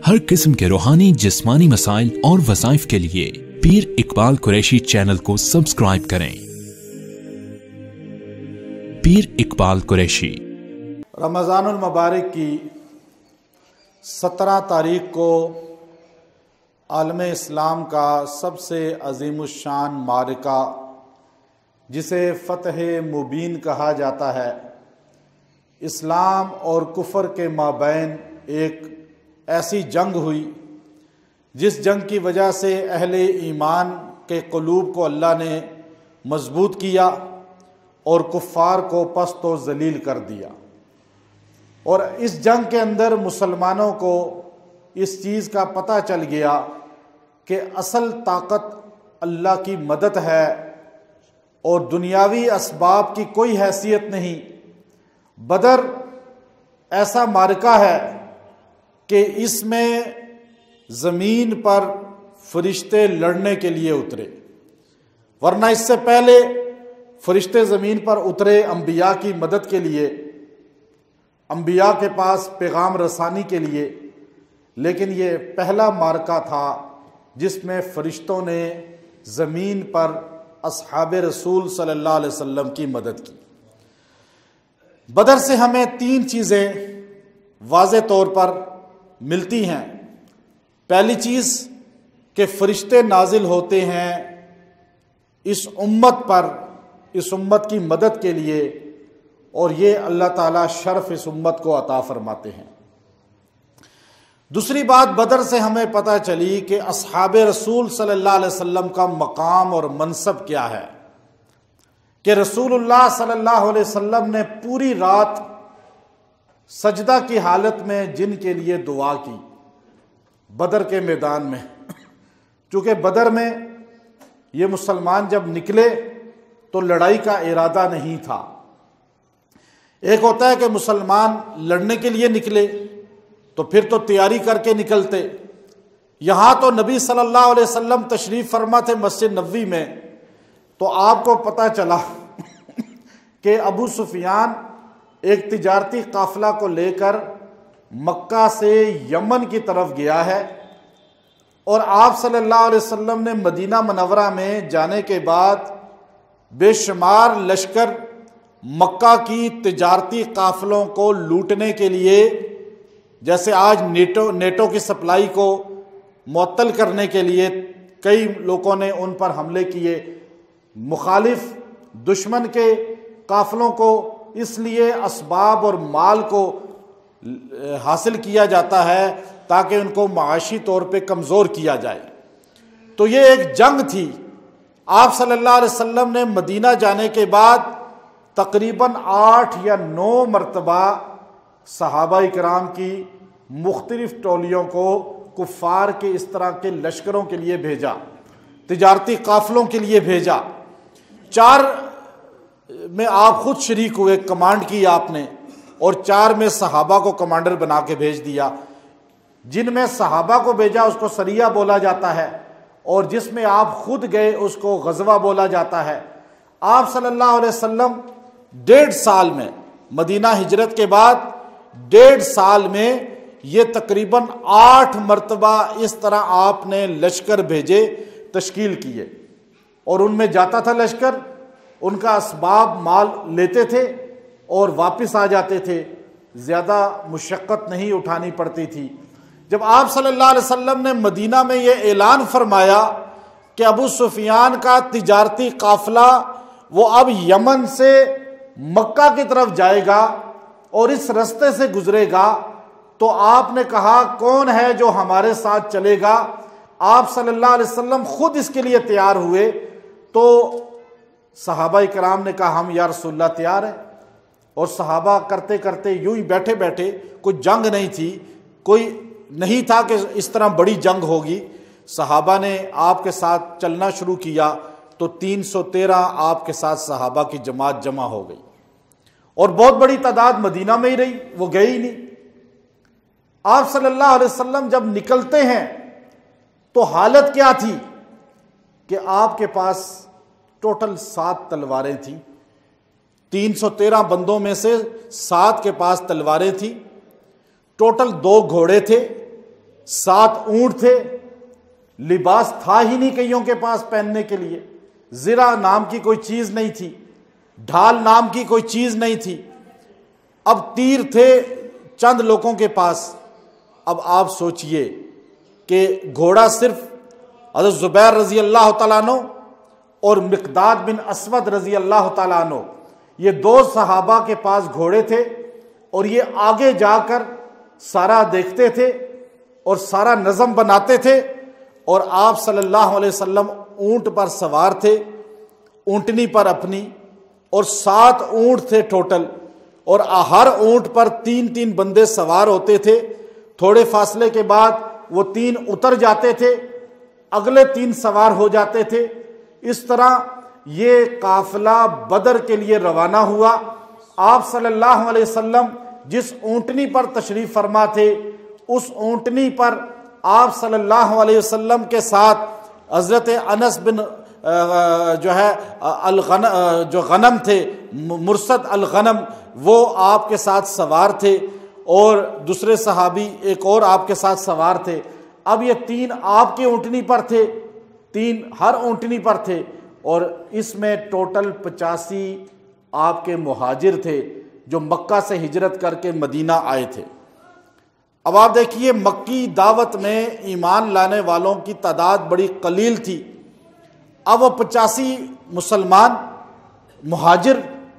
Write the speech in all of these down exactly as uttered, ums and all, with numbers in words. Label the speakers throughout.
Speaker 1: ہر قسم کے روحانی جسمانی مسائل اور وظائف کے لیے پیر اقبال قریشی چینل کو سبسکرائب کریں۔ پیر اقبال قریشی۔
Speaker 2: رمضان المبارک کی سترہ تاریخ کو عالم اسلام کا سب سے عظیم الشان معرکہ جسے فتح مبین کہا جاتا ہے، اسلام اور کفر کے مابین ایک ایسی جنگ ہوئی جس جنگ کی وجہ سے اہل ایمان کے قلوب کو اللہ نے مضبوط کیا اور کفار کو پست و ذلیل کر دیا۔ اور اس جنگ کے اندر مسلمانوں کو اس چیز کا پتہ چل گیا کہ اصل طاقت اللہ کی مدد ہے اور دنیاوی اسباب کی کوئی حیثیت نہیں۔ بدر ایسا معرکہ ہے کہ اس میں زمین پر فرشتے لڑنے کے لیے اترے، ورنہ اس سے پہلے فرشتے زمین پر اترے انبیاء کی مدد کے لیے، انبیاء کے پاس پیغام رسانی کے لیے، لیکن یہ پہلا معرکہ تھا جس میں فرشتوں نے زمین پر اصحاب رسول صلی اللہ علیہ وسلم کی مدد کی۔ بدر سے ہمیں تین چیزیں واضح طور پر ملتی ہیں۔ پہلی چیز کہ فرشتے نازل ہوتے ہیں اس امت پر، اس امت کی مدد کے لیے، اور یہ اللہ تعالیٰ شرف اس امت کو عطا فرماتے ہیں۔ دوسری بات بدر سے ہمیں پتہ چلی کہ اصحاب رسول صلی اللہ علیہ وسلم کا مقام اور منصب کیا ہے، کہ رسول اللہ صلی اللہ علیہ وسلم نے پوری رات سجدہ کی حالت میں جن کے لیے دعا کی بدر کے میدان میں، چونکہ بدر میں یہ مسلمان جب نکلے تو لڑائی کا ارادہ نہیں تھا۔ ایک ہوتا ہے کہ مسلمان لڑنے کے لیے نکلے تو پھر تو تیاری کر کے نکلتے، یہاں تو نبی صلی اللہ علیہ وسلم تشریف فرما تھے مسجد نبوی میں، تو آپ کو پتہ چلا کہ ابو سفیان ایک تجارتی قافلہ کو لے کر مکہ سے یمن کی طرف گیا ہے، اور آپ صلی اللہ علیہ وسلم نے مدینہ منورہ میں جانے کے بعد بے شمار لشکر مکہ کی تجارتی قافلوں کو لوٹنے کے لیے، جیسے آج نیٹو نیٹو کی سپلائی کو معطل کرنے کے لیے کئی لوگوں نے ان پر حملے کیے، مخالف دشمن کے قافلوں کو اس لیے اسباب اور مال کو حاصل کیا جاتا ہے تاکہ ان کو معاشی طور پہ کمزور کیا جائے۔ تو یہ ایک جنگ تھی۔ آپ صلی اللہ علیہ وسلم نے مدینہ جانے کے بعد تقریباً آٹھ یا نو مرتبہ صحابہ کرام کی مختلف ٹولیوں کو کفار کے اس طرح کے لشکروں کے لیے بھیجا، تجارتی قافلوں کے لیے بھیجا۔ چار میں آپ خود شریک ہوئے، کمانڈ کی آپ نے، اور چار میں صحابہ کو کمانڈر بنا کے بھیج دیا۔ جن میں صحابہ کو بھیجا اس کو سریہ بولا جاتا ہے، اور جس میں آپ خود گئے اس کو غزوہ بولا جاتا ہے۔ آپ صلی اللہ علیہ وسلم ڈیڑھ سال میں، مدینہ ہجرت کے بعد ڈیڑھ سال میں یہ تقریباً آٹھ مرتبہ اس طرح آپ نے لشکر بھیجے، تشکیل کیے، اور ان میں جاتا تھا لشکر، ان کا اسباب مال لیتے تھے اور واپس آ جاتے تھے، زیادہ مشقت نہیں اٹھانی پڑتی تھی۔ جب آپ صلی اللہ علیہ وسلم نے مدینہ میں یہ اعلان فرمایا کہ ابو سفیان کا تجارتی قافلہ وہ اب یمن سے مکہ کی طرف جائے گا اور اس رستے سے گزرے گا، تو آپ نے کہا کون ہے جو ہمارے ساتھ چلے گا؟ آپ صلی اللہ علیہ وسلم خود اس کے لیے تیار ہوئے، تو صحابہ کرام نے کہا ہم یا رسول اللہ تیار ہیں۔ اور صحابہ کرتے کرتے یوں ہی بیٹھے بیٹھے، کوئی جنگ نہیں تھی، کوئی نہیں تھا کہ اس طرح بڑی جنگ ہوگی، صحابہ نے آپ کے ساتھ چلنا شروع کیا تو تین سو تیرہ آپ کے ساتھ صحابہ کی جماعت جمع ہو گئی، اور بہت بڑی تعداد مدینہ میں ہی رہی، وہ گئی ہی نہیں۔ آپ صلی اللہ علیہ وسلم جب نکلتے ہیں تو حالت کیا تھی کہ آپ کے پاس ٹوٹل سات تلواریں تھیں، تین سو تیرہ بندوں میں سے سات کے پاس تلواریں تھیں، ٹوٹل دو گھوڑے تھے، سات اونٹ تھے، لباس تھا ہی نہیں کئیوں کے پاس پہننے کے لیے، زرہ نام کی کوئی چیز نہیں تھی، ڈھال نام کی کوئی چیز نہیں تھی، اب تیر تھے چند لوگوں کے پاس۔ اب آپ سوچئے کہ گھوڑا صرف حضرت زبیر رضی اللہ تعالیٰ عنہ اور مقداد بن اسود رضی اللہ تعالیٰ عنہ، یہ دو صحابہ کے پاس گھوڑے تھے، اور یہ آگے جا کر سارا دیکھتے تھے اور سارا نظم بناتے تھے، اور آپ صلی اللہ علیہ وسلم اونٹ پر سوار تھے، اونٹنی پر اپنی، اور سات اونٹ تھے ٹوٹل، اور ہر اونٹ پر تین تین بندے سوار ہوتے تھے۔ تھوڑے فاصلے کے بعد وہ تین اتر جاتے تھے، اگلے تین سوار ہو جاتے تھے۔ اس طرح یہ قافلہ بدر کے لیے روانہ ہوا۔ آپ صلی اللہ علیہ وسلم جس اونٹنی پر تشریف فرما تھے، اس اونٹنی پر آپ صلی اللہ علیہ وسلم کے ساتھ حضرت انس بن جو ہے الغنم جو غنم تھے، مرصد الغنم، وہ آپ کے ساتھ سوار تھے، اور دوسرے صحابی ایک اور آپ کے ساتھ سوار تھے۔ اب یہ تین آپ کی اونٹنی پر تھے، تین ہر اونٹنی پر تھے، اور اس میں ٹوٹل پچاسی آپ کے مہاجر تھے جو مکہ سے ہجرت کر کے مدینہ آئے تھے۔ اب آپ دیکھیے مکی دعوت میں ایمان لانے والوں کی تعداد بڑی قلیل تھی، اب وہ پچاسی مسلمان مہاجر،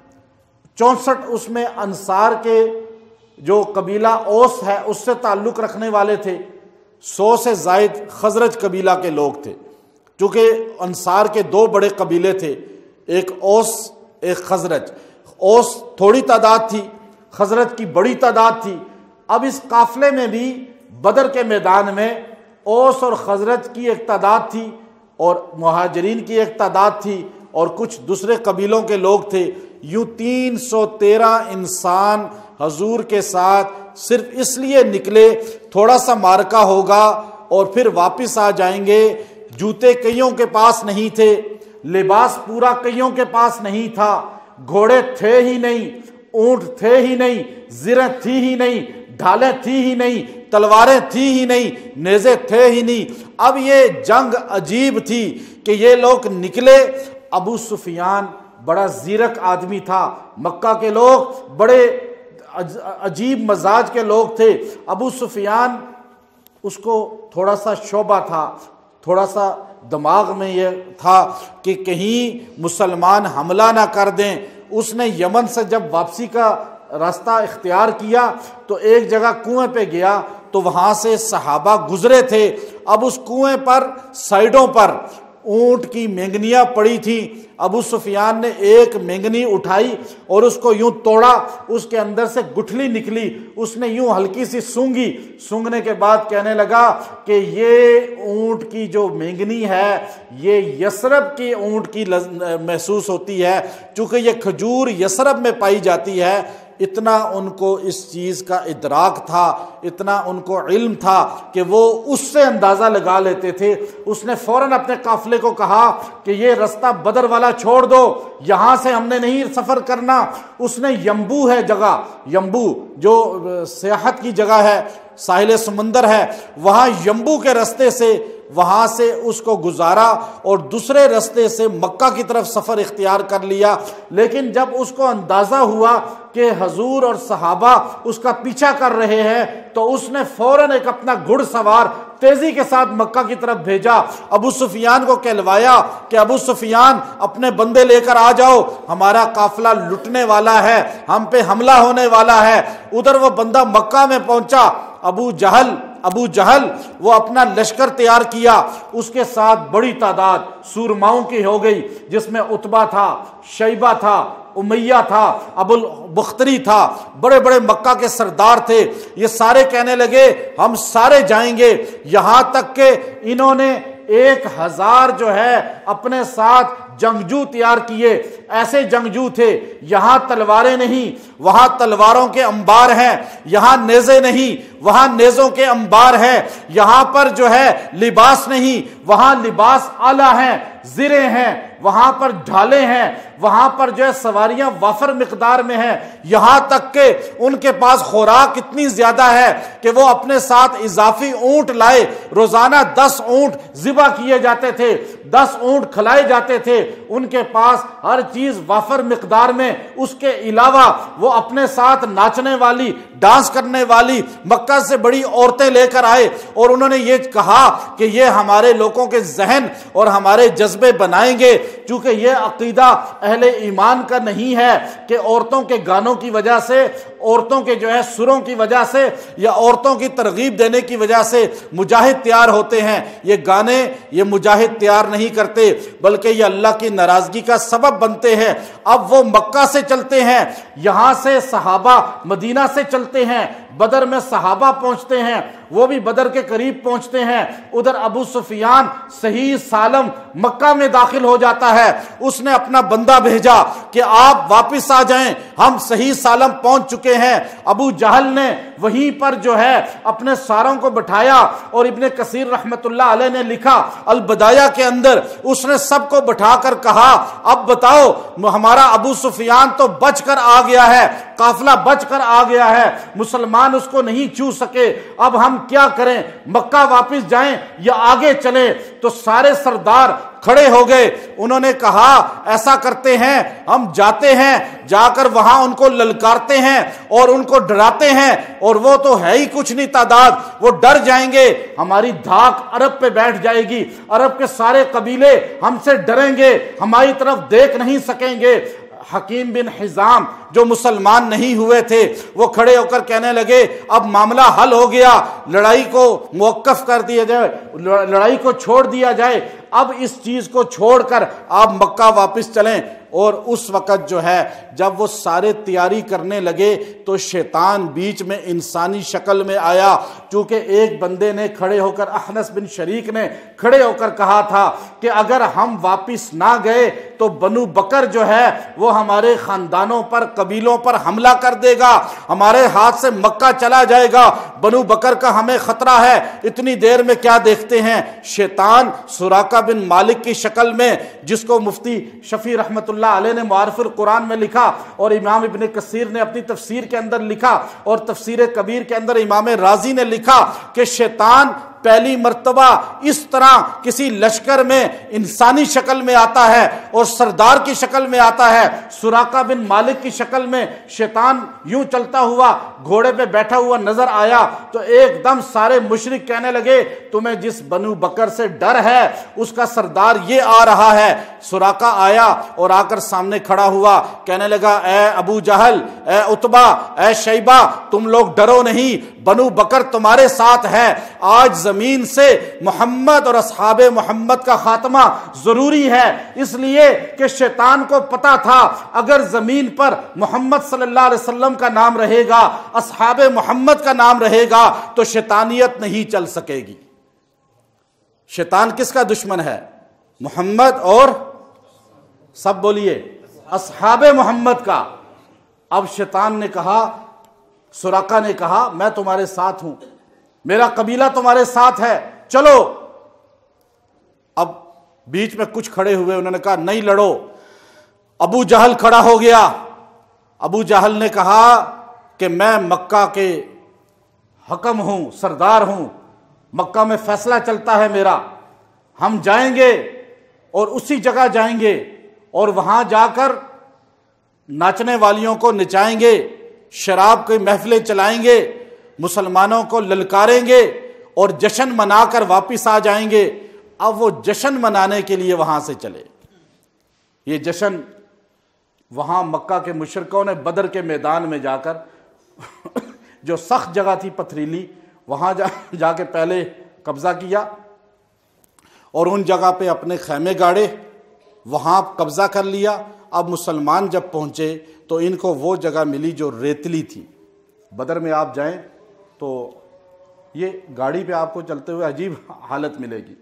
Speaker 2: چونسٹھ اس میں انصار کے جو قبیلہ اوس ہے اس سے تعلق رکھنے والے تھے، سو سے زائد خزرج قبیلہ کے لوگ تھے، چونکہ انصار کے دو بڑے قبیلے تھے، ایک اوس ایک خزرج۔ اوس تھوڑی تعداد تھی، خزرج کی بڑی تعداد تھی۔ اب اس قافلے میں بھی بدر کے میدان میں اوس اور خزرج کی ایک تعداد تھی، اور مہاجرین کی ایک تعداد تھی، اور کچھ دوسرے قبیلوں کے لوگ تھے۔ یوں تین سو تیرہ انسان حضور کے ساتھ صرف اس لیے نکلے تھوڑا سا مارکا ہوگا اور پھر واپس آ جائیں گے۔ جوتے کئیوں کے پاس نہیں تھے، لباس پورا کئیوں کے پاس نہیں تھا، گھوڑے تھے ہی نہیں، اونٹ تھے ہی نہیں، زریں تھی ہی نہیں، ڈھالیں تھی ہی نہیں، تلواریں تھی ہی نہیں، نیزے تھے ہی نہیں۔ اب یہ جنگ عجیب تھی کہ یہ لوگ نکلے۔ ابو سفیان بڑا زیرک آدمی تھا، مکہ کے لوگ بڑے عجیب مزاج کے لوگ تھے۔ ابو سفیان اس کو تھوڑا سا شعبہ تھا، تھوڑا سا دماغ میں یہ تھا کہ کہیں مسلمان حملہ نہ کر دیں۔ اس نے یمن سے جب واپسی کا راستہ اختیار کیا تو ایک جگہ کنویں پہ گیا، تو وہاں سے صحابہ گزرے تھے۔ اب اس کنویں پر سائیڈوں پر اونٹ کی مینگنیاں پڑی تھیں۔ ابو سفیان نے ایک مینگنی اٹھائی اور اس کو یوں توڑا، اس کے اندر سے گٹھلی نکلی، اس نے یوں ہلکی سی سونگی، سونگنے کے بعد کہنے لگا کہ یہ اونٹ کی جو مینگنی ہے یہ یثرب کی اونٹ کی محسوس ہوتی ہے، چونکہ یہ کھجور یثرب میں پائی جاتی ہے۔ اتنا ان کو اس چیز کا ادراک تھا، اتنا ان کو علم تھا کہ وہ اس سے اندازہ لگا لیتے تھے۔ اس نے فوراً اپنے قافلے کو کہا کہ یہ رستہ بدر والا چھوڑ دو، یہاں سے ہم نے نہیں سفر کرنا۔ اس نے یمبو ہے جگہ، یمبو جو سیاحت کی جگہ ہے، ساحل سمندر ہے، وہاں یمبو کے رستے سے وہاں سے اس کو گزارا اور دوسرے رستے سے مکہ کی طرف سفر اختیار کر لیا۔ لیکن جب اس کو اندازہ ہوا کہ حضور اور صحابہ اس کا پیچھا کر رہے ہیں تو اس نے فوراً ایک اپنا گھڑ سوار تیزی کے ساتھ مکہ کی طرف بھیجا۔ ابو سفیان کو کہلوایا کہ ابو سفیان اپنے بندے لے کر آ جاؤ، ہمارا قافلہ لٹنے والا ہے، ہم پہ حملہ ہونے والا ہے۔ ادھر وہ بندہ مکہ میں پہنچا، ابو جہل ابو جہل وہ اپنا لشکر تیار کیا، اس کے ساتھ بڑی تعداد سورماؤں کی ہو گئی، جس میں عتبہ تھا، شیبہ تھا، امیہ تھا، ابو البختری تھا، بڑے بڑے مکہ کے سردار تھے۔ یہ سارے کہنے لگے ہم سارے جائیں گے، یہاں تک کہ انہوں نے ایک ہزار جو ہے اپنے ساتھ جنگجو تیار کیے۔ ایسے جنگجو تھے، یہاں تلواریں نہیں وہاں تلواروں کے انبار ہیں، یہاں نیزے نہیں وہاں نیزوں کے انبار ہیں، یہاں پر جو ہے لباس نہیں وہاں لباس اعلیٰ ہیں، زریں ہیں وہاں پر ڈھالیں ہیں، وہاں پر جو ہے سواریاں وافر مقدار میں ہیں، یہاں تک کہ ان کے پاس خوراک اتنی زیادہ ہے کہ وہ اپنے ساتھ اضافی اونٹ لائے، روزانہ دس اونٹ ذبح کیے جاتے تھے، دس اونٹ کھلائے جاتے تھے، ان کے پاس ہر چیز وافر مقدار میں۔ اس کے علاوہ وہ اپنے ساتھ ناچنے والی، ڈانس کرنے والی مکہ سے بڑی عورتیں لے کر آئے، اور انہوں نے یہ کہا کہ یہ ہمارے لوگوں کے ذہن اور ہمارے جذبے بنائیں گے، چونکہ یہ عقیدہ اہل ایمان کا نہیں ہے کہ عورتوں کے گانوں کی وجہ سے، عورتوں کے جو ہے سروں کی وجہ سے، یا عورتوں کی ترغیب دینے کی وجہ سے مجاہد تیار ہوتے ہیں۔ یہ گانے یہ مجاہد تیار نہیں کرتے، بلکہ یہ اللہ کی ناراضگی کا سبب بنتے ہیں۔ اب وہ مکہ سے چلتے ہیں، یہاں سے صحابہ مدینہ سے چلتے ہیں، بدر میں صحابہ پہنچتے ہیں، وہ بھی بدر کے قریب پہنچتے ہیں۔ ادھر ابو سفیان صحیح سالم مکہ میں داخل ہو جاتا ہے، اس نے اپنا بندہ بھیجا کہ آپ واپس آ جائیں، ہم صحیح سالم پہنچ چکے ہیں۔ ابو جہل نے وہیں پر جو ہے اپنے ساروں کو بٹھایا، اور ابن کثیر رحمت اللہ علیہ نے لکھا البدایہ کے اندر، اس نے سب کو بٹھا کر کہا اب بتاؤ ہمارا ابو سفیان تو بچ کر آ گیا ہے، قافلہ بچ کر آ گیا ہے، مسلمان اس کو نہیں چھو سکے، اب ہم کیا کریں؟ مکہ واپس جائیں یا آگے چلیں؟ تو سارے سردار کھڑے ہو گئے، انہوں نے کہا ایسا کرتے ہیں، ہم جاتے ہیں، جا کر وہاں ان کو للکارتے ہیں اور ان کو ڈراتے ہیں، اور وہ تو ہے ہی کچھ نہیں تعداد، وہ ڈر جائیں گے، ہماری دھاک عرب پہ بیٹھ جائے گی، عرب کے سارے قبیلے ہم سے ڈریں گے، ہماری طرف دیکھ نہیں سکیں گے۔ حکیم بن حزام جو مسلمان نہیں ہوئے تھے، وہ کھڑے ہو کر کہنے لگے اب معاملہ حل ہو گیا، لڑائی کو موقف کر دیا جائے، لڑائی کو چھوڑ دیا جائے، اب اس چیز کو چھوڑ کر آپ مکہ واپس چلیں۔ اور اس وقت جو ہے جب وہ سارے تیاری کرنے لگے تو شیطان بیچ میں انسانی شکل میں آیا، چونکہ ایک بندے نے کھڑے ہو کر، احنس بن شریک نے کھڑے ہو کر کہا تھا کہ اگر ہم واپس نہ گئے تو بنو بکر جو ہے وہ ہمارے خاندانوں پر، قبیلوں پر حملہ کر دے گا، ہمارے ہاتھ سے مکہ چلا جائے گا، بنو بکر کا ہمیں خطرہ ہے۔ اتنی دیر میں کیا دیکھتے ہیں؟ شیطان سراقہ بن مالک کی شکل میں، جس کو مفتی شفیع رحمت اللہ علیہ نے معارف القرآن میں لکھا، اور امام ابن کثیر نے اپنی تفسیر کے اندر لکھا، اور تفسیر کبیر کے اندر امام رازی نے لکھا کہ شیطان پہلی مرتبہ اس طرح کسی لشکر میں انسانی شکل میں آتا ہے اور سردار کی شکل میں آتا ہے۔ سراقہ بن مالک کی شکل میں شیطان یوں چلتا ہوا گھوڑے پہ بیٹھا ہوا نظر آیا، تو ایک دم سارے مشرک کہنے لگے تمہیں جس بنو بکر سے ڈر ہے اس کا سردار یہ آ رہا ہے۔ سراقہ آیا اور آ کر سامنے کھڑا ہوا، کہنے لگا اے ابو جہل، اے عتبہ، اے شیبہ، تم لوگ ڈرو نہیں، بنو بکر تمہارے ساتھ ہے۔ آج زمین سے محمد اور اصحاب محمد کا خاتمہ ضروری ہے، اس لیے کہ شیطان کو پتا تھا اگر زمین پر محمد صلی اللہ علیہ وسلم کا نام رہے گا، اصحاب محمد کا نام رہے گا، تو شیطانیت نہیں چل سکے گی۔ شیطان کس کا دشمن ہے؟ محمد اور سب بولیے اصحاب محمد کا۔ اب شیطان نے کہا، سراقہ نے کہا میں تمہارے ساتھ ہوں، میرا قبیلہ تمہارے ساتھ ہے، چلو۔ اب بیچ میں کچھ کھڑے ہوئے، انہوں نے کہا نہیں لڑو۔ ابو جہل کھڑا ہو گیا، ابو جہل نے کہا کہ میں مکہ کے حکم ہوں، سردار ہوں، مکہ میں فیصلہ چلتا ہے میرا، ہم جائیں گے اور اسی جگہ جائیں گے اور وہاں جا کر ناچنے والیوں کو نچائیں گے، شراب کی محفلیں چلائیں گے، مسلمانوں کو للکاریں گے اور جشن منا کر واپس آ جائیں گے۔ اب وہ جشن منانے کے لیے وہاں سے چلے۔ یہ جشن وہاں مکہ کے مشرکوں نے بدر کے میدان میں جا کر جو سخت جگہ تھی پتھریلی، وہاں جا جا کے پہلے قبضہ کیا اور ان جگہ پہ اپنے خیمے گاڑے، وہاں قبضہ کر لیا۔ اب مسلمان جب پہنچے تو ان کو وہ جگہ ملی جو ریتلی تھی۔ بدر میں آپ جائیں تو یہ گاڑی پہ آپ کو چلتے ہوئے عجیب حالت ملے گی،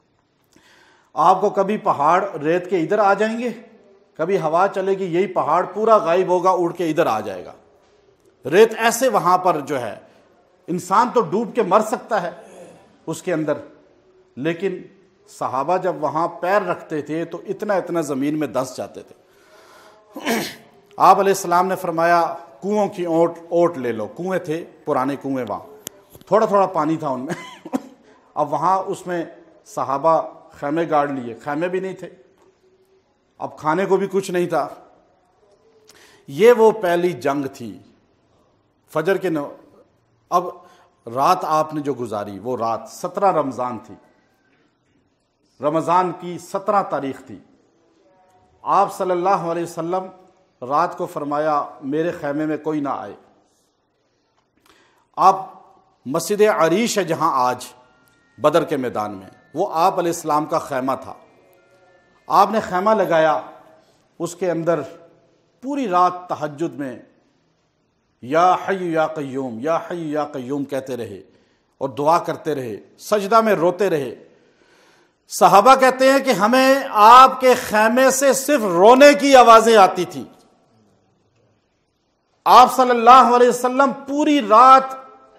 Speaker 2: آپ کو کبھی پہاڑ ریت کے ادھر آ جائیں گے، کبھی ہوا چلے گی یہی پہاڑ پورا غائب ہوگا، اڑ کے ادھر آ جائے گا۔ ریت ایسے وہاں پر جو ہے انسان تو ڈوب کے مر سکتا ہے اس کے اندر، لیکن صحابہ جب وہاں پیر رکھتے تھے تو اتنا اتنا زمین میں دھنس جاتے تھے۔ آپ علیہ السلام نے فرمایا کنووں کی اوٹ اوٹ لے لو. کنویں تھے, پرانے کنویں, وہاں تھوڑا تھوڑا پانی تھا ان میں. اب وہاں اس میں صحابہ خیمے گاڑ لیے, خیمے بھی نہیں تھے, اب کھانے کو بھی کچھ نہیں تھا. یہ وہ پہلی جنگ تھی فجر کے نو. اب رات آپ نے جو گزاری وہ رات سترہ رمضان تھی, رمضان کی سترہ تاریخ تھی. آپ صلی اللہ علیہ وسلم رات کو فرمایا میرے خیمے میں کوئی نہ آئے. آپ مسجد عریش ہے جہاں آج بدر کے میدان میں, وہ آپ علیہ السلام کا خیمہ تھا. آپ نے خیمہ لگایا, اس کے اندر پوری رات تہجد میں یا حی یا قیوم یا حی یا قیوم کہتے رہے اور دعا کرتے رہے, سجدہ میں روتے رہے. صحابہ کہتے ہیں کہ ہمیں آپ کے خیمے سے صرف رونے کی آوازیں آتی تھی. آپ صلی اللہ علیہ وسلم پوری رات,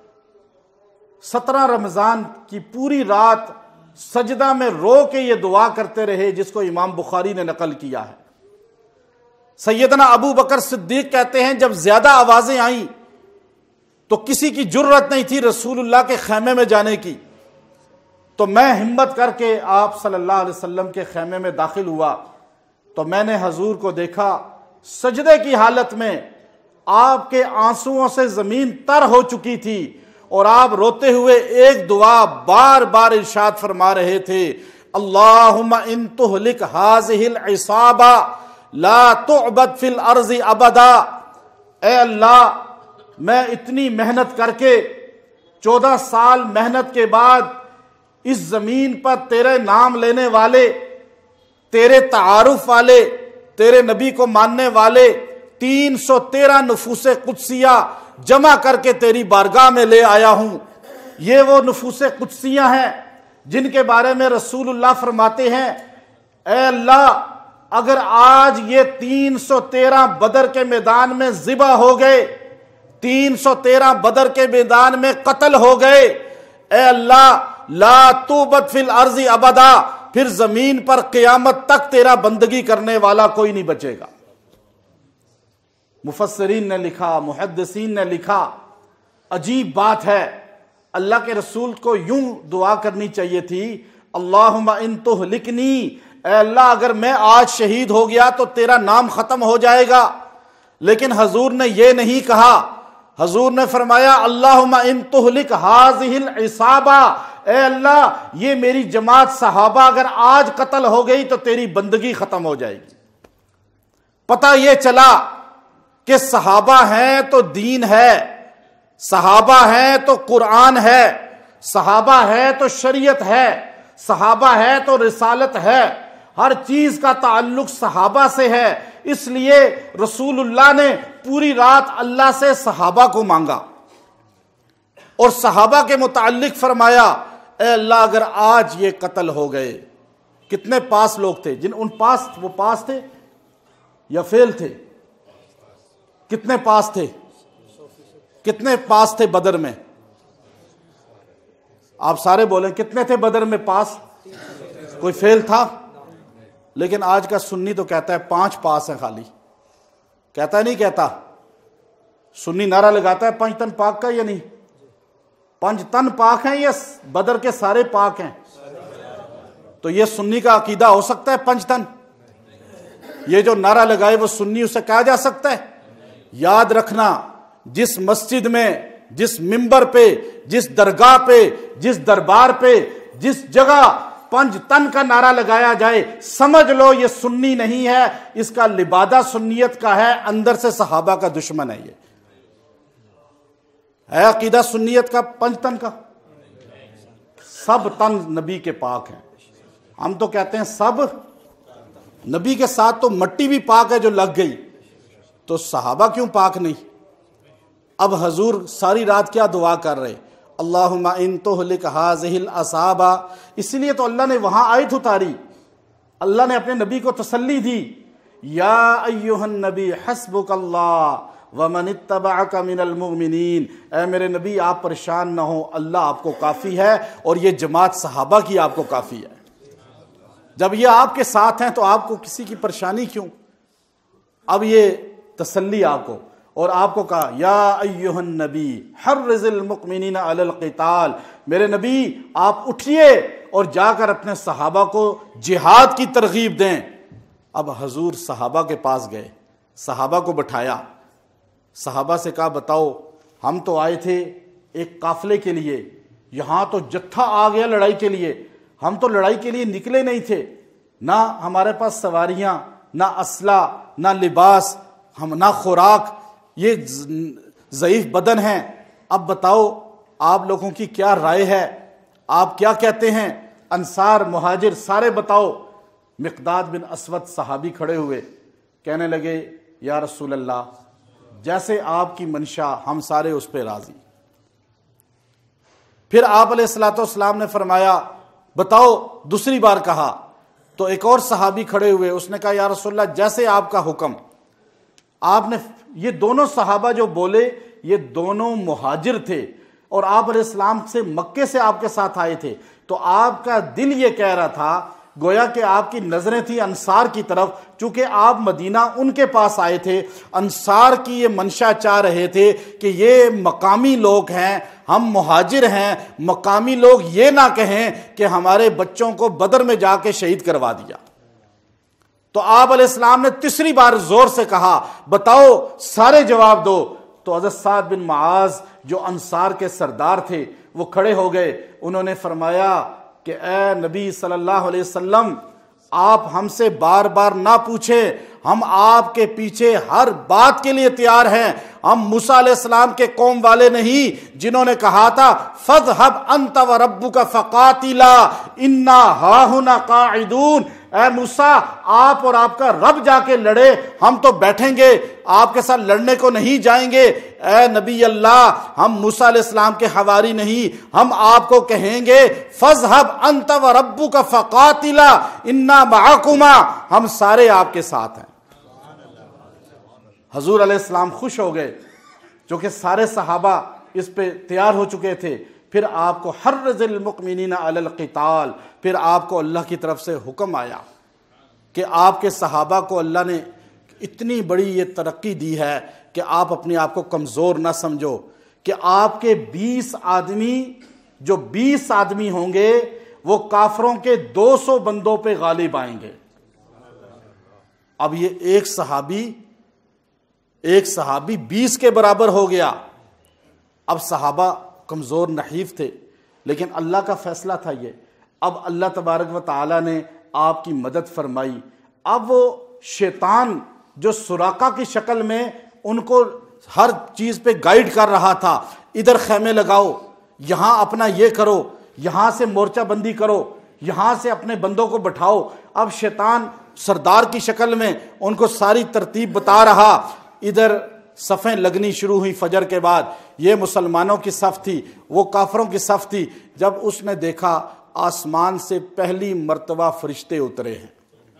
Speaker 2: سترہ رمضان کی پوری رات سجدہ میں رو کے یہ دعا کرتے رہے, جس کو امام بخاری نے نقل کیا ہے. سیدنا ابو بکر صدیق کہتے ہیں جب زیادہ آوازیں آئیں تو کسی کی جرت نہیں تھی رسول اللہ کے خیمے میں جانے کی, تو میں ہمت کر کے آپ صلی اللہ علیہ وسلم کے خیمے میں داخل ہوا تو میں نے حضور کو دیکھا سجدے کی حالت میں, آپ کے آنسوؤں سے زمین تر ہو چکی تھی اور آپ روتے ہوئے ایک دعا بار بار ارشاد فرما رہے تھے, اللہم ان تہلک ہذہ العصابہ لا تعبد فی الارض ابدا. اے اللہ میں اتنی محنت کر کے چودہ سال محنت کے بعد اس زمین پر تیرے نام لینے والے, تیرے تعارف والے, تیرے نبی کو ماننے والے تین سو تیرہ نفوس قدسیہ جمع کر کے تیری بارگاہ میں لے آیا ہوں. یہ وہ نفوس قدسیہ ہیں جن کے بارے میں رسول اللہ فرماتے ہیں اے اللہ اگر آج یہ تین سو تیرہ بدر کے میدان میں ذبح ہو گئے, تین سو تیرہ بدر کے میدان میں قتل ہو گئے, اے اللہ لا توبت فی الارض ابدا, پھر زمین پر قیامت تک تیرا بندگی کرنے والا کوئی نہیں بچے گا. مفسرین نے لکھا, محدثین نے لکھا, عجیب بات ہے, اللہ کے رسول کو یوں دعا کرنی چاہیے تھی, اللہم ان تہلکنی, اے اللہ اگر میں آج شہید ہو گیا تو تیرا نام ختم ہو جائے گا. لیکن حضور نے یہ نہیں کہا, حضور نے فرمایا اللہم ان تہلک ہذہ العصابہ, اے اللہ یہ میری جماعت صحابہ اگر آج قتل ہو گئی تو تیری بندگی ختم ہو جائے گی. پتہ یہ چلا کہ صحابہ ہیں تو دین ہے, صحابہ ہیں تو قرآن ہے, صحابہ ہے تو شریعت ہے, صحابہ ہے تو رسالت ہے, ہر چیز کا تعلق صحابہ سے ہے. اس لیے رسول اللہ نے پوری رات اللہ سے صحابہ کو مانگا اور صحابہ کے متعلق فرمایا اے اللہ اگر آج یہ قتل ہو گئے. کتنے پاس لوگ تھے جن ان پاس, وہ پاس تھے یا فیل تھے؟ کتنے پاس تھے؟ کتنے پاس تھے بدر میں؟ آپ سارے بولیں کتنے تھے بدر میں پاس؟ کوئی فیل تھا؟ لیکن آج کا سنی تو کہتا ہے پانچ پاس ہیں خالی. کہتا ہے نہیں کہتا؟ سنی نعرہ لگاتا ہے پانچ تن پاک کا یا نہیں؟ پانچ تن پاک ہیں یا بدر کے سارے پاک ہیں؟ تو یہ سنی کا عقیدہ ہو سکتا ہے پانچ تن؟ یہ جو نعرہ لگائے وہ سنی اسے کہا جا سکتا ہے؟ یاد رکھنا جس مسجد میں, جس منبر پہ, جس درگاہ پہ, جس دربار پہ, جس جگہ پنج تن کا نعرہ لگایا جائے سمجھ لو یہ سنی نہیں ہے, اس کا لبادہ سنیت کا ہے, اندر سے صحابہ کا دشمن ہے. یہ ہے عقیدہ سنیت کا پنج تن کا؟ سب تن نبی کے پاک ہیں. ہم تو کہتے ہیں سب نبی کے ساتھ تو مٹی بھی پاک ہے جو لگ گئی, تو صحابہ کیوں پاک نہیں؟ اب حضور ساری رات کیا دعا کر رہے, اللہم ان تہلک ہذہ العصابہ. اس لیے تو اللہ نے وہاں آیت اتاری, اللہ نے اپنے نبی کو تسلی دی, یا ایہا النبی حسبک اللہ ومن اتبعک من المؤمنین. اے میرے نبی آپ پریشان نہ ہو, اللہ آپ کو کافی ہے اور یہ جماعت صحابہ کی آپ کو کافی ہے. جب یہ آپ کے ساتھ ہیں تو آپ کو کسی کی پریشانی کیوں؟ اب یہ تسلی آپ کو، اور آپ کو کہا یا ایھا النبی حرض المؤمنین علی القتال، میرے نبی آپ اٹھیے اور جا کر اپنے صحابہ کو جہاد کی ترغیب دیں۔ اب حضور صحابہ کے پاس گئے، صحابہ کو بٹھایا، صحابہ سے کہا بتاؤ ہم تو آئے تھے ایک قافلے کے لیے، یہاں تو جتھا آ گیا لڑائی کے لیے، ہم تو لڑائی کے لیے نکلے نہیں تھے، نہ ہمارے پاس سواریاں، نہ اسلحہ، نہ لباس، ہم نہ خوراک، یہ ضعیف بدن ہیں۔ اب بتاؤ آپ لوگوں کی کیا رائے ہے، آپ کیا کہتے ہیں؟ انصار مہاجر سارے بتاؤ۔ مقداد بن اسود صحابی کھڑے ہوئے، کہنے لگے یا رسول اللہ جیسے آپ کی منشا ہم سارے اس پہ راضی۔ پھر آپ علیہ الصلوۃ والسلام نے فرمایا بتاؤ، دوسری بار کہا تو ایک اور صحابی کھڑے ہوئے، اس نے کہا یا رسول اللہ جیسے آپ کا حکم۔ آپ نے یہ دونوں صحابہ جو بولے یہ دونوں مہاجر تھے اور آپ علیہ السلام سے مکے سے آپ کے ساتھ آئے تھے، تو آپ کا دل یہ کہہ رہا تھا، گویا کہ آپ کی نظریں تھیں انصار کی طرف، چونکہ آپ مدینہ ان کے پاس آئے تھے، انصار کی یہ منشا چاہ رہے تھے کہ یہ مقامی لوگ ہیں، ہم مہاجر ہیں، مقامی لوگ یہ نہ کہیں کہ ہمارے بچوں کو بدر میں جا کے شہید کروا دیا۔ تو آپ علیہ السلام نے تیسری بار زور سے کہا بتاؤ، سارے جواب دو۔ تو حضرت سعد بن معاذ جو انصار کے سردار تھے وہ کھڑے ہو گئے، انہوں نے فرمایا کہ اے نبی صلی اللہ علیہ وسلم آپ ہم سے بار بار نہ پوچھیں، ہم آپ کے پیچھے ہر بات کے لیے تیار ہیں۔ ہم موسیٰ علیہ السلام کے قوم والے نہیں جنہوں نے کہا تھا فَاذْهَبْ أَنْتَ وَرَبُّكَ فَقَاتِلَا إِنَّا هَاهُنَا قَاعِدُونَ، اے موسیٰ آپ اور آپ کا رب جا کے لڑے، ہم تو بیٹھیں گے، آپ کے ساتھ لڑنے کو نہیں جائیں گے۔ اے نبی اللہ ہم موسیٰ علیہ السلام کے حواری نہیں، ہم آپ کو کہیں گے فَاذْهَبْ أَنْتَ وَرَبُّكَ فَقَاتِلَا إِنَّا مَعَكُمَا، ہم سارے آپ کے ساتھ ہیں۔ حضور علیہ السلام خوش ہو گئے، جو کہ سارے صحابہ اس پہ تیار ہو چکے تھے۔ پھر آپ کو حرض المؤمنین علی القتال، پھر آپ کو اللہ کی طرف سے حکم آیا کہ آپ کے صحابہ کو اللہ نے اتنی بڑی یہ ترقی دی ہے کہ آپ اپنے آپ کو کمزور نہ سمجھو، کہ آپ کے بیس آدمی جو بیس آدمی ہوں گے وہ کافروں کے دو سو بندوں پہ غالب آئیں گے۔ اب یہ ایک صحابی ایک صحابی بیس کے برابر ہو گیا۔ اب صحابہ کمزور نحیف تھے، لیکن اللہ کا فیصلہ تھا یہ۔ اب اللہ تبارک و تعالی نے آپ کی مدد فرمائی۔ اب وہ شیطان جو سراقہ کی شکل میں ان کو ہر چیز پہ گائیڈ کر رہا تھا، ادھر خیمے لگاؤ، یہاں اپنا یہ کرو، یہاں سے مورچہ بندی کرو، یہاں سے اپنے بندوں کو بٹھاؤ، اب شیطان سردار کی شکل میں ان کو ساری ترتیب بتا رہا۔ ادھر صفیں لگنی شروع ہوئی فجر کے بعد، یہ مسلمانوں کی صف تھی، وہ کافروں کی صف تھی۔ جب اس نے دیکھا آسمان سے پہلی مرتبہ فرشتے اترے ہیں۔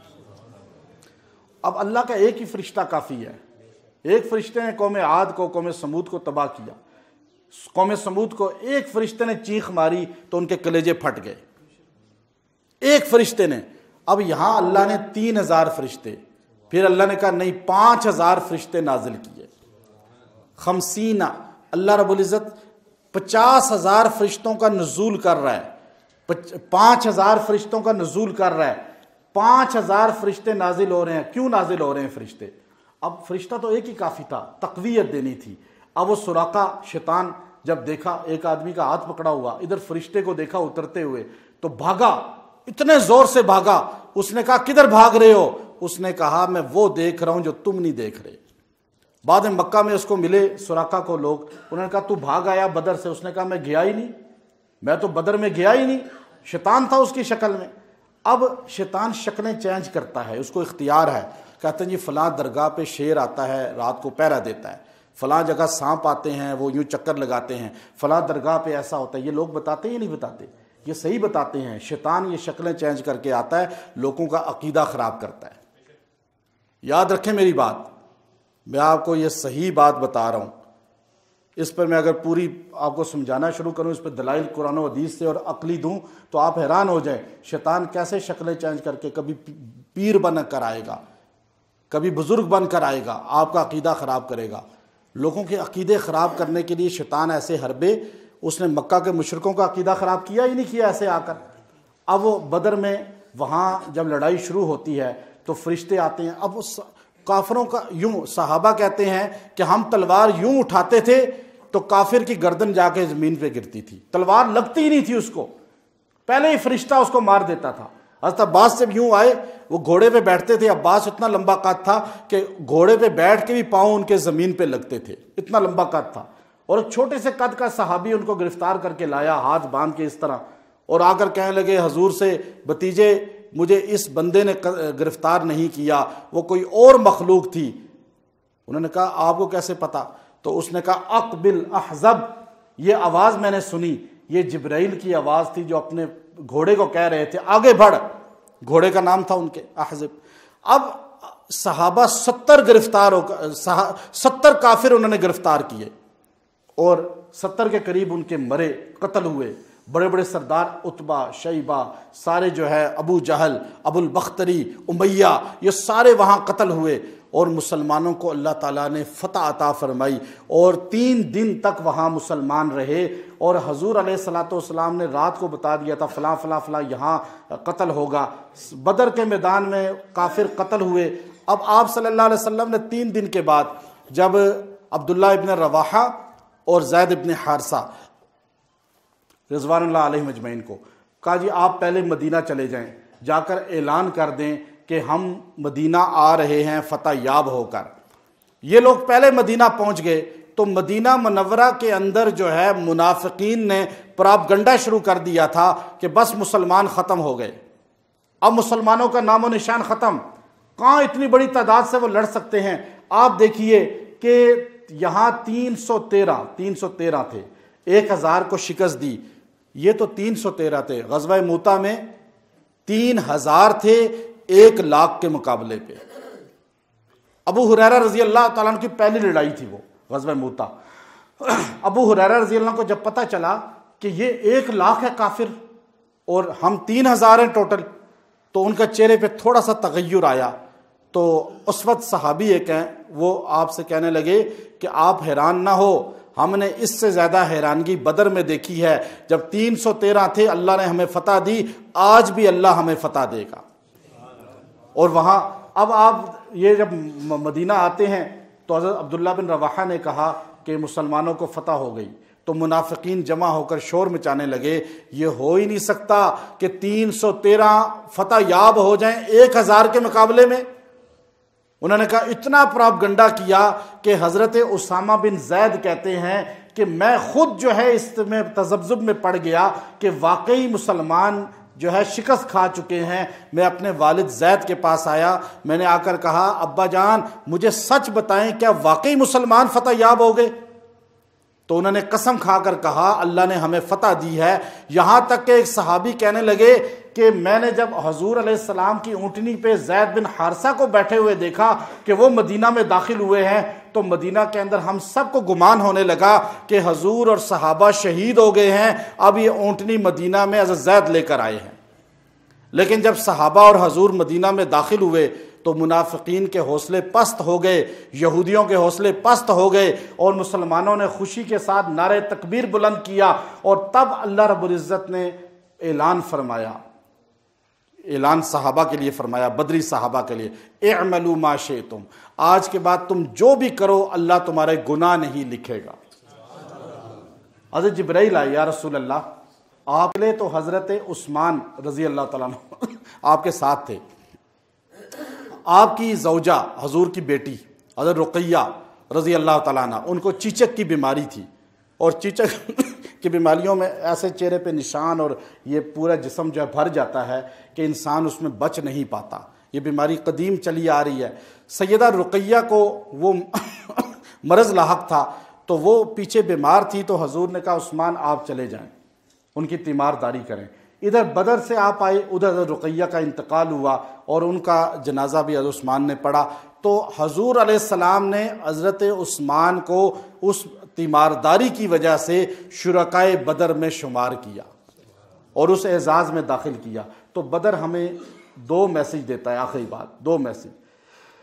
Speaker 2: اب اللہ کا ایک ہی فرشتہ کافی ہے۔ ایک فرشتے نے قوم عاد کو، قوم سمود کو تباہ کیا۔ قوم سمود کو ایک فرشتے نے چیخ ماری تو ان کے کلیجے پھٹ گئے، ایک فرشتے نے۔ اب یہاں اللہ نے تین ہزار فرشتے، پھر اللہ نے کہا نہیں پانچ ہزار فرشتے نازل کیے۔ خمسین، اللہ رب العزت پچاس ہزار فرشتوں کا نزول کر رہا ہے، پانچ ہزار فرشتوں کا نزول کر رہا ہے، پانچ ہزار فرشتے نازل ہو رہے ہیں۔ کیوں نازل ہو رہے ہیں فرشتے؟ اب فرشتہ تو ایک ہی کافی تھا، تقویت دینی تھی۔ اب وہ سراقہ شیطان جب دیکھا ایک آدمی کا ہاتھ پکڑا ہوا، ادھر فرشتے کو دیکھا اترتے ہوئے تو بھاگا، اتنے زور سے بھاگا۔ اس نے کہا کدھر بھاگ رہے ہو؟ اس نے کہا میں وہ دیکھ رہا ہوں جو تم نہیں دیکھ رہے۔ بعد میں مکہ میں اس کو ملے سراقہ کو لوگ، انہوں نے کہا تو بھاگ آیا بدر سے؟ اس نے کہا میں گیا ہی نہیں، میں تو بدر میں گیا ہی نہیں، شیطان تھا اس کی شکل میں۔ اب شیطان شکلیں چینج کرتا ہے، اس کو اختیار ہے۔ کہتے ہیں جی فلاں درگاہ پہ شیر آتا ہے رات کو پہرا دیتا ہے، فلاں جگہ سانپ آتے ہیں وہ یوں چکر لگاتے ہیں، فلاں درگاہ پہ ایسا ہوتا ہے۔ یہ لوگ بتاتے ہیں نہیں بتاتے؟ یہ صحیح بتاتے ہیں۔ شیطان یہ شکلیں چینج کر کے آتا ہے، لوگوں کا عقیدہ خراب کرتا ہے۔ یاد رکھیں میری بات، میں آپ کو یہ صحیح بات بتا رہا ہوں۔ اس پر میں اگر پوری آپ کو سمجھانا شروع کروں، اس پہ دلائل قرآن و حدیث سے اور عقلی دوں تو آپ حیران ہو جائیں شیطان کیسے شکلیں چینج کر کے کبھی پیر بن کر آئے گا، کبھی بزرگ بن کر آئے گا، آپ کا عقیدہ خراب کرے گا۔ لوگوں کے عقیدے خراب کرنے کے لیے شیطان ایسے حربے، اس نے مکہ کے مشرکوں کا عقیدہ خراب کیا ہی نہیں کیا ایسے آ کر۔ اب وہ بدر میں وہاں جب لڑائی شروع ہوتی ہے تو فرشتے آتے ہیں۔ اب اس کافروں کا یوں صحابہ کہتے ہیں کہ ہم تلوار یوں اٹھاتے تھے تو کافر کی گردن جا کے زمین پہ گرتی تھی، تلوار لگتی ہی نہیں تھی اس کو، پہلے ہی فرشتہ اس کو مار دیتا تھا۔ حضرت عباس جب یوں آئے، وہ گھوڑے پہ بیٹھتے تھے، عباس اتنا لمبا قد تھا کہ گھوڑے پہ بیٹھ کے بھی پاؤں ان کے زمین پہ لگتے تھے، اتنا لمبا قد تھا۔ اور ایک چھوٹے سے قد کا صحابی ان کو گرفتار کر کے لایا، ہاتھ باندھ کے اس طرح، اور آ کر کہنے لگے حضور سے، بھتیجے مجھے اس بندے نے گرفتار نہیں کیا، وہ کوئی اور مخلوق تھی۔ انہوں نے کہا آپ کو کیسے پتا؟ تو اس نے کہا اقبل احزب، یہ آواز میں نے سنی، یہ جبرائیل کی آواز تھی جو اپنے گھوڑے کو کہہ رہے تھے آگے بڑھ، گھوڑے کا نام تھا ان کے احزب۔ اب صحابہ ستر گرفتار ہو ستر کافر انہوں نے گرفتار کیے، اور ستر کے قریب ان کے مرے، قتل ہوئے۔ بڑے بڑے سردار عتبہ، شیبہ، سارے جو ہے ابو جہل، ابو البختری، امیہ، یہ سارے وہاں قتل ہوئے، اور مسلمانوں کو اللہ تعالیٰ نے فتح عطا فرمائی، اور تین دن تک وہاں مسلمان رہے۔ اور حضور علیہ الصلوۃ والسلام نے رات کو بتا دیا تھا فلاں فلاں فلاں یہاں قتل ہوگا۔ بدر کے میدان میں کافر قتل ہوئے۔ اب آپ صلی اللہ علیہ وسلم نے تین دن کے بعد جب عبداللہ ابن رواحہ اور زید ابن حارثہ رضوان اللہ علیہ مجمعین کو کہا جی آپ پہلے مدینہ چلے جائیں، جا کر اعلان کر دیں کہ ہم مدینہ آ رہے ہیں فتح یاب ہو کر۔ یہ لوگ پہلے مدینہ پہنچ گئے تو مدینہ منورہ کے اندر جو ہے منافقین نے پراپگنڈا شروع کر دیا تھا کہ بس مسلمان ختم ہو گئے، اب مسلمانوں کا نام و نشان ختم، کہاں اتنی بڑی تعداد سے وہ لڑ سکتے ہیں۔ آپ دیکھیے کہ یہاں تین سو تیرہ تین سو تیرہ تھے، ایک ہزار کو شکست دی، یہ تو تین سو تیرہ تھے۔ غزوہ موتا میں تین ہزار تھے ایک لاکھ کے مقابلے پہ۔ ابو ہریرہ رضی اللہ تعالیٰ عنہ کی پہلی لڑائی تھی وہ غزوہ موتا۔ ابو ہریرہ رضی اللہ عنہ کو جب پتہ چلا کہ یہ ایک لاکھ ہے کافر اور ہم تین ہزار ہیں ٹوٹل، تو ان کا چہرے پہ تھوڑا سا تغیر آیا۔ تو اس وقت صحابی ایک ہیں، وہ آپ سے کہنے لگے کہ آپ حیران نہ ہو، ہم نے اس سے زیادہ حیرانگی بدر میں دیکھی ہے، جب تین سو تیرہ تھے اللہ نے ہمیں فتح دی، آج بھی اللہ ہمیں فتح دے گا۔ اور وہاں اب آپ یہ جب مدینہ آتے ہیں تو حضرت عبداللہ بن رواحہ نے کہا کہ مسلمانوں کو فتح ہو گئی، تو منافقین جمع ہو کر شور مچانے لگے، یہ ہو ہی نہیں سکتا کہ تین سو تیرہ فتح یاب ہو جائیں ایک ہزار کے مقابلے میں۔ انہوں نے کہا اتنا پراپگنڈا کیا کہ حضرت اسامہ بن زید کہتے ہیں کہ میں خود جو ہے اس میں تذبذب میں پڑ گیا کہ واقعی مسلمان جو ہے شکست کھا چکے ہیں۔ میں اپنے والد زید کے پاس آیا، میں نے آ کر کہا ابا جان مجھے سچ بتائیں کیا واقعی مسلمان فتح یاب ہو گئے؟ تو انہوں نے قسم کھا کر کہا اللہ نے ہمیں فتح دی ہے۔ یہاں تک کہ ایک صحابی کہنے لگے کہ میں نے جب حضور علیہ السلام کی اونٹنی پہ زید بن حارثہ کو بیٹھے ہوئے دیکھا کہ وہ مدینہ میں داخل ہوئے ہیں، تو مدینہ کے اندر ہم سب کو گمان ہونے لگا کہ حضور اور صحابہ شہید ہو گئے ہیں، اب یہ اونٹنی مدینہ میں حضرت زید لے کر آئے ہیں۔ لیکن جب صحابہ اور حضور مدینہ میں داخل ہوئے تو منافقین کے حوصلے پست ہو گئے، یہودیوں کے حوصلے پست ہو گئے، اور مسلمانوں نے خوشی کے ساتھ نعرہ تکبیر بلند کیا، اور تب اللہ رب العزت نے اعلان فرمایا، اعلان صحابہ کے لیے فرمایا، بدری صحابہ کے لیے، اعملوا ما شئتم، آج کے بعد تم جو بھی کرو اللہ تمہارے گناہ نہیں لکھے گا۔ حضرت جبرائیل آئے، یا رسول اللہ آپ لے تو حضرت عثمان رضی اللہ تعالیٰ عنہ آپ کے ساتھ تھے، آپ کی زوجہ حضور کی بیٹی حضرت رقیہ رضی اللہ تعالیٰ عنہ، ان کو چیچک کی بیماری تھی، اور چیچک کی بیماریوں میں ایسے چہرے پہ نشان اور یہ پورا جسم جو ہے بھر جاتا ہے کہ انسان اس میں بچ نہیں پاتا، یہ بیماری قدیم چلی آ رہی ہے۔ سیدہ رقیہ کو وہ مرض لاحق تھا، تو وہ پیچھے بیمار تھی، تو حضور نے کہا عثمان آپ چلے جائیں، ان کی تیمارداری کریں۔ ادھر بدر سے آپ آئے، ادھر حضرت رقیہ کا انتقال ہوا اور ان کا جنازہ بھی حضرت عثمان نے پڑھا، تو حضور علیہ السلام نے حضرت عثمان کو اس تیمارداری کی وجہ سے شرکائے بدر میں شمار کیا اور اس اعزاز میں داخل کیا۔ تو بدر ہمیں دو میسج دیتا ہے، آخری بات، دو میسج۔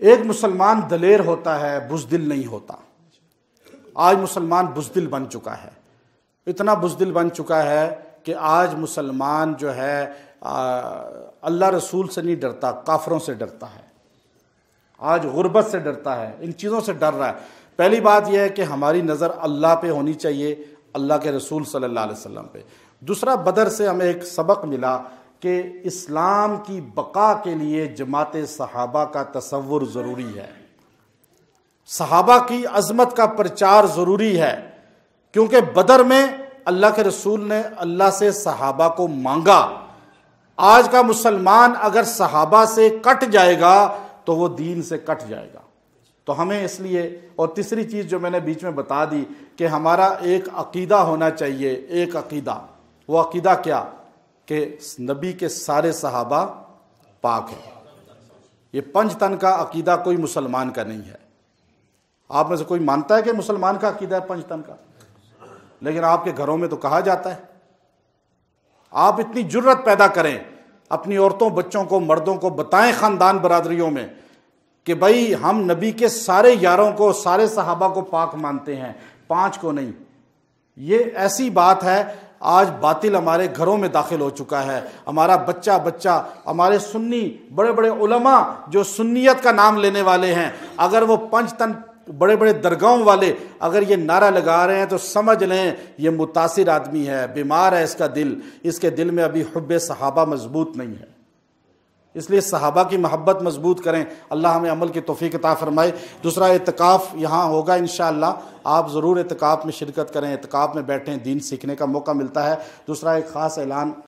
Speaker 2: ایک مسلمان دلیر ہوتا ہے، بزدل نہیں ہوتا۔ آج مسلمان بزدل بن چکا ہے، اتنا بزدل بن چکا ہے کہ آج مسلمان جو ہے اللہ رسول سے نہیں ڈرتا، کافروں سے ڈرتا ہے، آج غربت سے ڈرتا ہے، ان چیزوں سے ڈر رہا ہے۔ پہلی بات یہ ہے کہ ہماری نظر اللہ پہ ہونی چاہیے، اللہ کے رسول صلی اللہ علیہ وسلم پہ۔ دوسرا، بدر سے ہمیں ایک سبق ملا کہ اسلام کی بقا کے لیے جماعت صحابہ کا تصور ضروری ہے، صحابہ کی عظمت کا پرچار ضروری ہے، کیونکہ بدر میں اللہ کے رسول نے اللہ سے صحابہ کو مانگا۔ آج کا مسلمان اگر صحابہ سے کٹ جائے گا تو وہ دین سے کٹ جائے گا۔ تو ہمیں اس لیے، اور تیسری چیز جو میں نے بیچ میں بتا دی کہ ہمارا ایک عقیدہ ہونا چاہیے، ایک عقیدہ، وہ عقیدہ کیا؟ کہ نبی کے سارے صحابہ پاک ہیں۔ یہ پنج تن کا عقیدہ کوئی مسلمان کا نہیں ہے۔ آپ میں سے کوئی مانتا ہے کہ مسلمان کا عقیدہ ہے پنج تن کا؟ لیکن آپ کے گھروں میں تو کہا جاتا ہے۔ آپ اتنی جرت پیدا کریں، اپنی عورتوں بچوں کو مردوں کو بتائیں، خاندان برادریوں میں، کہ بھائی ہم نبی کے سارے یاروں کو، سارے صحابہ کو پاک مانتے ہیں، پانچ کو نہیں۔ یہ ایسی بات ہے، آج باطل ہمارے گھروں میں داخل ہو چکا ہے۔ ہمارا بچہ بچہ ہمارے سنی بڑے بڑے علماء جو سنیت کا نام لینے والے ہیں، اگر وہ پنج تن بڑے بڑے درگاہوں والے اگر یہ نعرہ لگا رہے ہیں تو سمجھ لیں یہ متاثر آدمی ہے، بیمار ہے اس کا دل، اس کے دل میں ابھی حب صحابہ مضبوط نہیں ہے۔ اس لیے صحابہ کی محبت مضبوط کریں، اللہ ہمیں عمل کی توفیق عطا فرمائے۔ دوسرا، اعتکاف یہاں ہوگا انشاءاللہ، آپ ضرور اعتکاف میں شرکت کریں، اعتکاف میں بیٹھیں، دین سیکھنے کا موقع ملتا ہے۔ دوسرا ایک خاص اعلان